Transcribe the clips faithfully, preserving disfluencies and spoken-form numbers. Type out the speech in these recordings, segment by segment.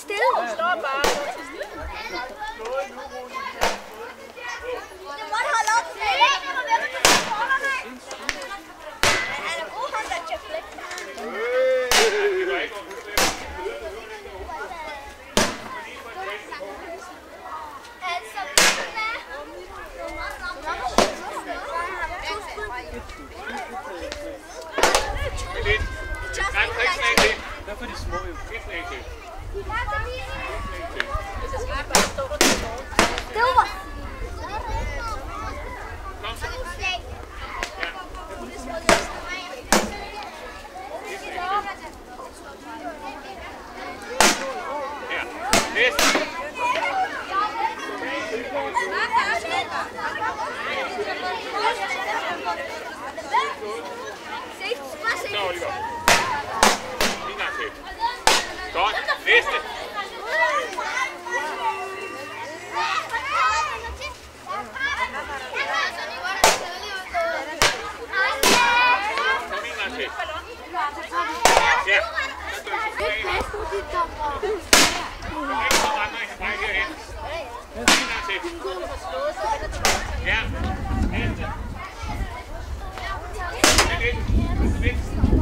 stille. Stop bare. Det må holde op til. Han er god, han der tjekket. Derfor er de små jo. Det var. Godt, næste. Kom en gang til. Ja. Ikke så andre, I kan trække herhen. En gang til. Ja, næste. Lidt, lidt.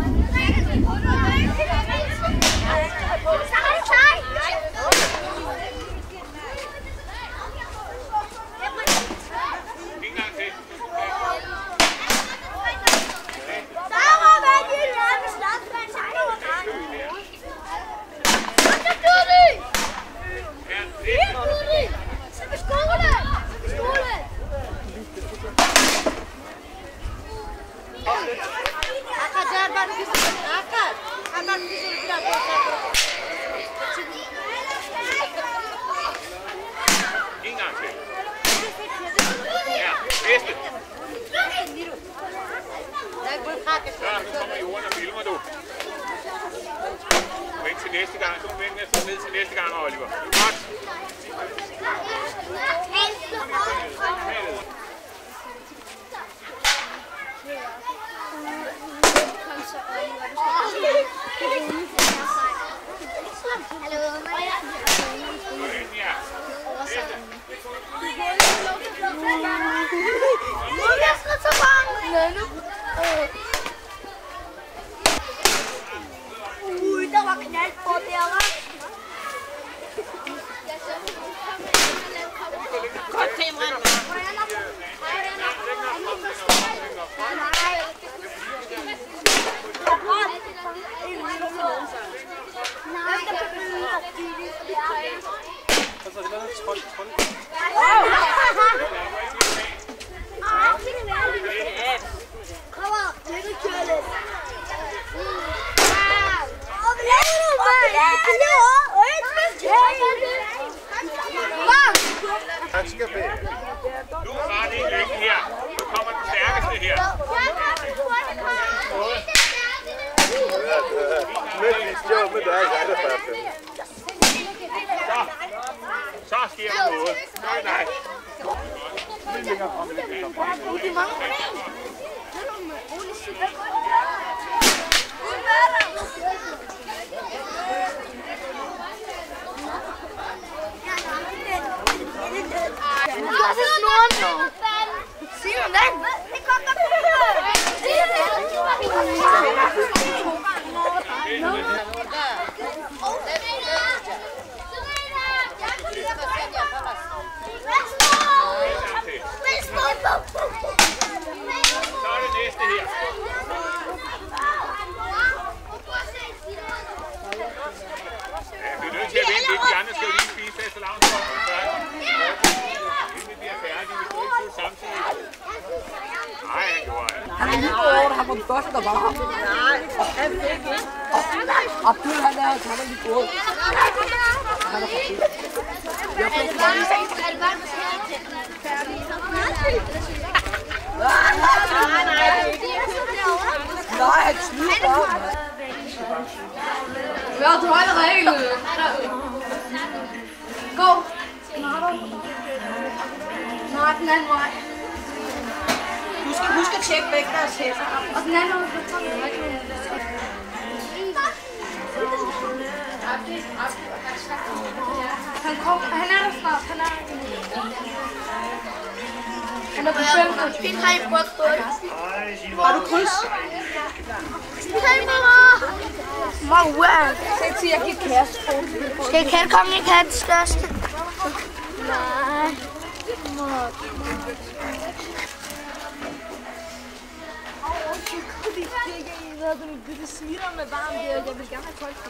Næste gang, så må vi vente ned til næste gang, Oliver. Godt. Ui, der var knald på der, hva'? Godt kamera. Kom op, det er kølet. Han skal bære. Nu var det ikke her. Nu kommer den stærkeste her. Så, så sker der noget. Så er det dig. Du har så snoren nu. Sig nu den. Det kom der på. Så er det næste her. Ja, vi er nødt til at vente lidt. De andre skal jo lige spise Fastelavns. Inden vi bliver færdige, vi skal ikke sidde samtidig. Nej, han gjorde det. Han er lige over, han var den første, der var her. Nej, han fik ikke. Abdul, han er han er lige gået. Han er for tid. Jeg har fået mange. Nej, nej. Nej, han snyder bare. Vi har til højde regel. Gå. Nej, den anden vej. Du skal huske at tjekke begge deres hænder. Og den anden vej. Han kommer, han er der snart, han er der. Han er på femten. Fint har I brugt på det. Har du kryds? Hej, mamma! Mamma! Se til, jeg giver kæreste. Skal kattekongen ikke have den største? Nej. Det smitter med varmt, jeg vil gerne have koldt.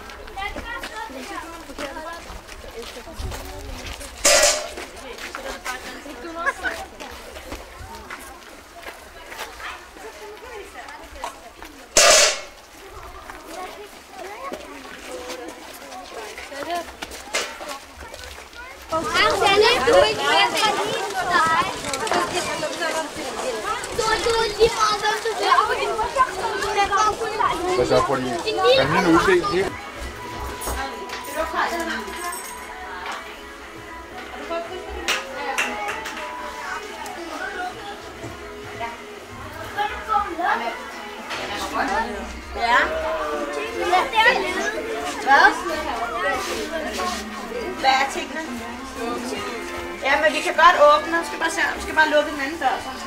Hvad så, fordi kan vi nu se her? Ja. Hvad? Hvad er tingene? Ja, men vi kan godt åbne. Vi skal bare, se, vi skal bare lukke den anden dør. Så.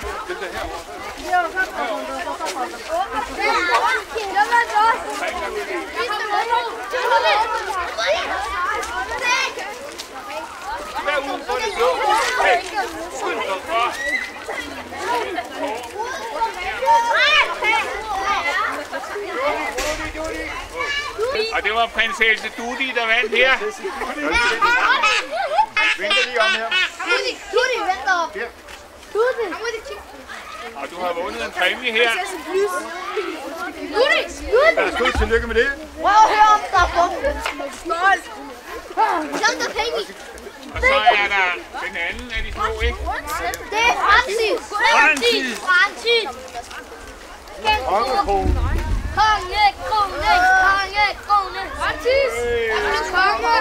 Vær udenfor det så. Hey, udenfor. Og det var prinsesse Dudi, der vandt her. Venter lige om her. Dudi, Dudi, vent op. Dudi. Og du har vundet en præmie her. Dudi, Dudi. Er der stort tillykke med det? Prøv at høre om der er bundet. Stolt. Så er der penge. Og så er der den anden af de små, ikke? Det er Francis. Francis. Francis. Kongekrone. Konge, krone, konge, krone. Francis. Konge.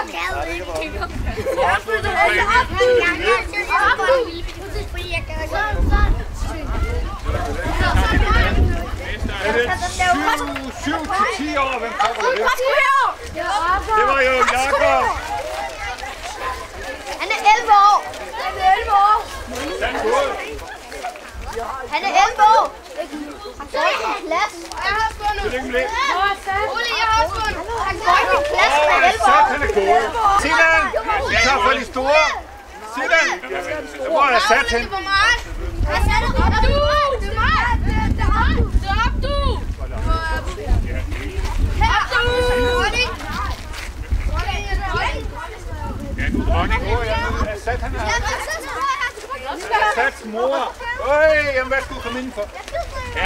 Er det syv til ti år? Hvem kommer det? Det var jo Jakob. Han er elleve år. Han er elleve år. Sådan gået. Han er elleve år. Han går ikke i klasse. Jeg har fundet. Tillykke med det. Ole, jeg har fundet. Han går ikke i klasse med elleve Så år. kan det gå. Sinan, vi tager for de store. Sinan, hvor er sat hen? Hvor meget? Hvad sagde du? Det er mig. Det er mig. Det er mig. Det er op, du. Her. Dronning. Ja, du er dronning. Er sat han her? Jamen, så tror jeg, Er sats mor. Øj, jamen hvad skulle du komme indenfor? Ja.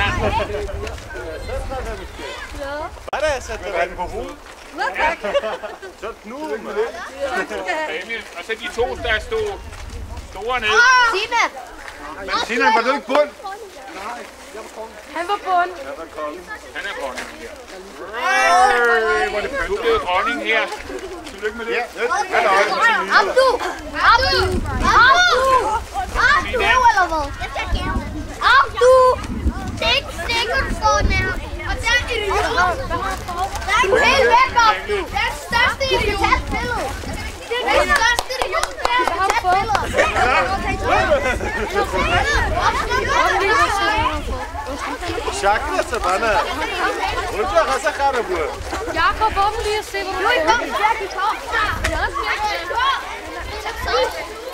Hvad er det, sat der? Hvad er den på hovedet? Så knude med det. Præmie. Og så de to, der stod store ned. Signe. Men Sinan, var du ikke bund? Han var bund. Han er dronning her. Øj, hvor er det Du blev dronning her. Tillykke med det. Halløj. Abdu. Abdu. Abdu. Abdu, eller hvad? Jeg skal gerne. Abdu. Det er ikke sikkert, du står der. Og der er idiot. Der er en helt væk, Abdu. Det er den største idiot. Tag et billede. Det er den største idiot. Tag et Şakir sabana. Hoca hasa karabu. Jakob, åbn lige og se, hvor du Kom, jeg kan komme. Jeg skal ikke.